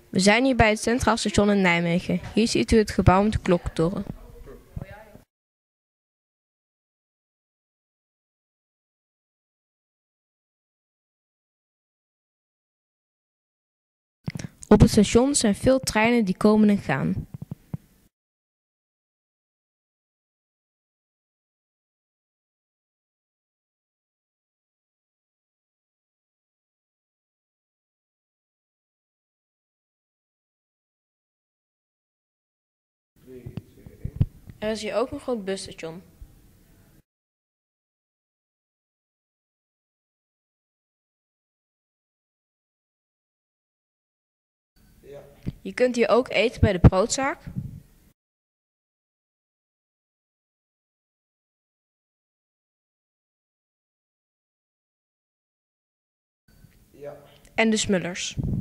We zijn hier bij het Centraal Station in Nijmegen. Hier ziet u het gebouw met de klokkentoren. Op het station zijn veel treinen die komen en gaan. Er is hier ook een groot busstation. Je kunt hier ook eten bij de broodzaak. En de Smullers.